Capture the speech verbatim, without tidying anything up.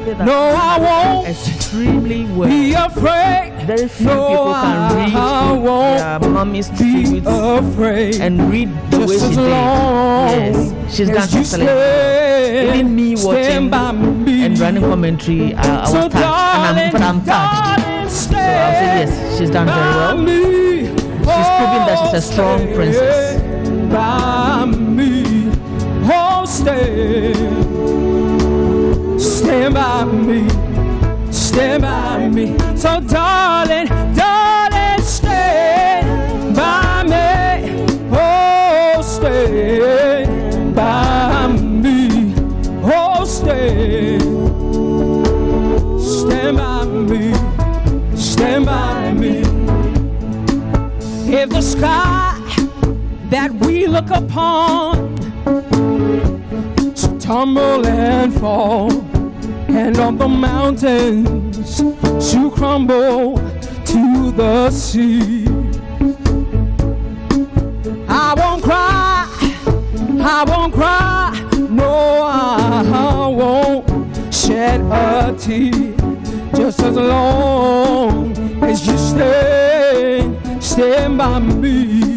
exactly that. No, I won't Extremely well. be afraid. Very few No, people can read I won't their mommy's be tributes afraid. and read the Just way she as did. long Yes, she's done as you excellent. stand, Even me watching stand by me. and running commentary, I, I was So touched, and I'm, but I'm touched. darling, So I'll say yes, she's done very well. Me. She's proven that she's a strong Oh, princess. stand by me. Oh, stand, stand by me, stand by me. So darling, darling, stand by me. Oh, stand by me. Oh, stand, stand by me, stand by me. If the sky that we look upon should tumble and fall, and on the mountains to crumble to the sea, I won't cry, I won't cry, no, I won't shed a tear, just as long as you stay, stand by me.